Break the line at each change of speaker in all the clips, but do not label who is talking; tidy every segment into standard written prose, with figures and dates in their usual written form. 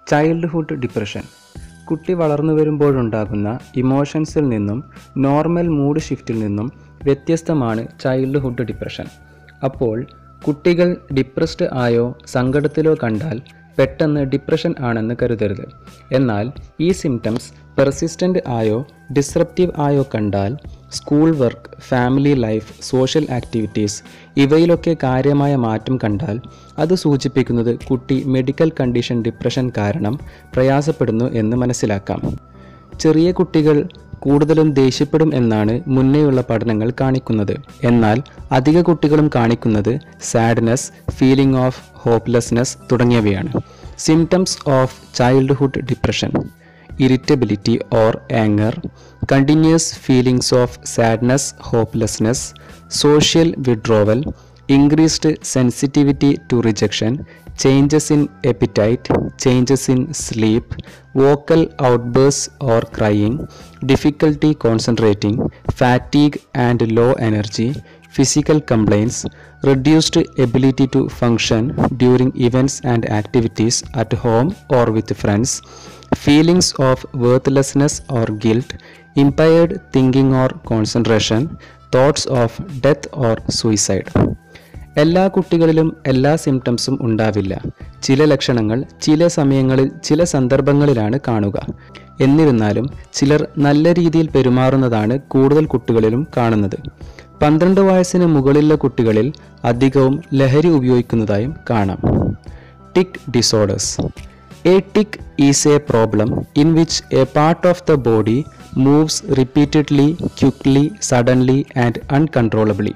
Childhood depression. കുട്ടി വളർന്നു വരുമ്പോഴുണ്ടാകുന്ന ഇമോഷൻസിൽ നിന്നും നോർമൽ മൂഡ് ഷിഫ്റ്റിൽ നിന്നും വ്യത്യസ്തമാണ് ചൈൽഡ്ഹുഡ് ഡിപ്രഷൻ. അപ്പോൾ കുട്ടികൾ ഡിപ്രസ്ഡ് ആയോ സങ്കടത്തിലോ കണ്ടാൽ പെട്ടെന്ന് ഡിപ്രഷൻ ആണെന്ന് കരുതരുത്. എന്നാൽ ഈ സിംറ്റംസ് പെർസിസ്റ്റൻ്റ് ആയോ ഡിസ്റപ്റ്റീവ് ആയോ കണ്ടാൽ school work, family life, social activities ഇവയിലൊക്കെ കാര്യമായ മാറ്റം കണ്ടാൽ അത് സൂചിപ്പിക്കുന്നത് കുട്ടി മെഡിക്കൽ കണ്ടീഷൻ ഡിപ്രഷൻ കാരണം പ്രയാസപ്പെടുന്നു എന്ന് മനസ്സിലാക്കാം. ചെറിയ കുട്ടികൾ കൂടുതലും ദേഷ്യപ്പെടും എന്നാണ് മുന്നേയുള്ള പഠനങ്ങൾ കാണിക്കുന്നത്. എന്നാൽ അധിക കുട്ടികളും കാണിക്കുന്നത് സാഡ്നെസ്, ഫീലിംഗ് ഓഫ് ഹോപ്പ്ലെസ്നെസ് തുടങ്ങിയവയാണ്. Symptoms of childhood depression: irritability or anger, continuous feelings of sadness, hopelessness, social withdrawal, increased sensitivity to rejection, changes in appetite, changes in sleep, vocal outbursts or crying, difficulty concentrating, fatigue and low energy, physical complaints, reduced ability to function during events and activities at home or with friends, feelings of worthlessness or guilt, impaired thinking or concentration, thoughts of death or suicide. എല്ലാ കുട്ടികളിലും എല്ലാ സിംറ്റംസും ഉണ്ടാവില്ല. ചില ലക്ഷണങ്ങൾ ചില സമയങ്ങളിൽ ചില സന്ദർഭങ്ങളിലാണ് കാണുക. എന്നിരുന്നാലും ചിലർ നല്ല രീതിയിൽ പെരുമാറുന്നതാണ് കൂടുതൽ കുട്ടികളിലും കാണുന്നത്. 12 വയസ്സിന് മുകളിലുള്ള കുട്ടികളിൽ അധികവും ലഹരി ഉപയോഗിക്കുന്നതായും കാണാം. Tic disorders. A tic is a problem in which a part of the body moves repeatedly, quickly, suddenly and uncontrollably.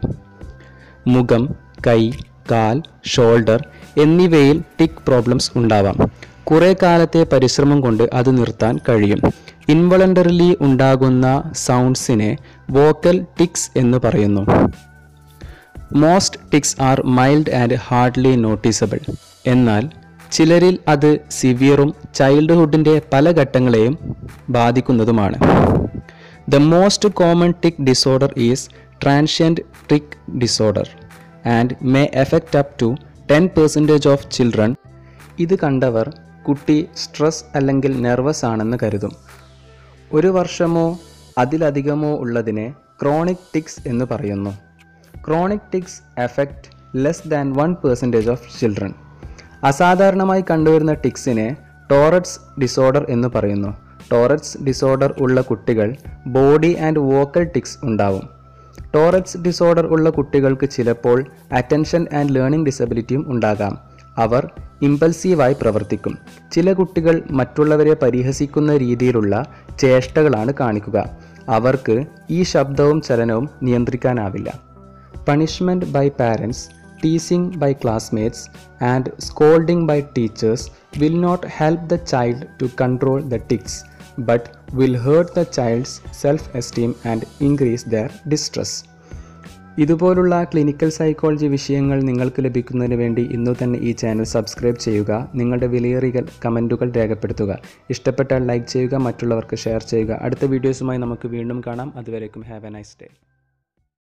മുഖം, കൈ, കാൽ, ഷോൾഡർ എന്നിവയിൽ ടിക് പ്രോബ്ലംസ് ഉണ്ടാവാം. കുറേ കാലത്തെ പരിശ്രമം കൊണ്ട് അത് നിർത്താൻ കഴിയും. ഇൻവോളണ്ടറിലി ഉണ്ടാകുന്ന സൗണ്ട്സിനെ വോക്കൽ ടിക്സ് എന്ന് പറയുന്നു. Most tics are mild and hardly noticeable. എന്നാൽ ചിലരിൽ അത് സിവിയറും ചൈൽഡ്ഹുഡിൻ്റെ പല ഘട്ടങ്ങളെയും ബാധിക്കുന്നതുമാണ്. The most common tic disorder is transient tic disorder and may affect up to 10% of children. ഇത് കണ്ടവർ കുട്ടി സ്ട്രെസ് അല്ലെങ്കിൽ നെർവസ് ആണെന്ന് കരുതും. 1 വർഷമോ അതിലധികമോ ഉള്ളതിനെ ക്രോണിക് ടിക്സ് എന്ന് പറയുന്നു. Chronic tics affect less than 1% of children. അസാധാരണമായി കണ്ടുവരുന്ന ടിക്സിനെ ടോററ്റ്സ് ഡിസോർഡർ എന്ന് പറയുന്നു. ടോററ്റ്സ് ഡിസോർഡർ ഉള്ള കുട്ടികൾ ബോഡി ആൻഡ് വോക്കൽ ടിക്സ് ഉണ്ടാവും. ടോററ്റ്സ് ഡിസോർഡർ ഉള്ള കുട്ടികൾക്ക് ചിലപ്പോൾ അറ്റൻഷൻ ആൻഡ് ലേണിംഗ് ഡിസബിലിറ്റിയും ഉണ്ടാകാം. അവർ ഇമ്പൾസീവായി പ്രവർത്തിക്കും. ചില കുട്ടികൾ മറ്റുള്ളവരെ പരിഹസിക്കുന്ന രീതിയിലുള്ള ചേഷ്ടകളാണ് കാണിക്കുക. അവർക്ക് ഈ ശബ്ദവും ചലനവും നിയന്ത്രിക്കാനാവില്ല. Punishment by parents, teasing by classmates and scolding by teachers will not help the child to control the tics, but will hurt the child's self-esteem and increase their distress. ഇതുപോലുള്ള ക്ലിനിക്കൽ സൈക്കോളജി വിഷയങ്ങൾ നിങ്ങൾക്ക് ലഭിക്കുന്നതിന് വേണ്ടി ഇന്നു തന്നെ ഈ channel subscribe ചെയ്യുക. നിങ്ങളുടെ വിലയേറിയ കമൻറ്റുകൾ രേഖപ്പെടുത്തുക. ഇഷ്ടപ്പെട്ടാൽ ലൈക്ക് ചെയ്യുക, മറ്റുള്ളവർക്ക് ഷെയർ ചെയ്യുക. അടുത്ത വീഡിയോസുമായി നമുക്ക് വീണ്ടും കാണാം. അതുവരേക്കും ഹാവ് എ നൈസ് ഡേ.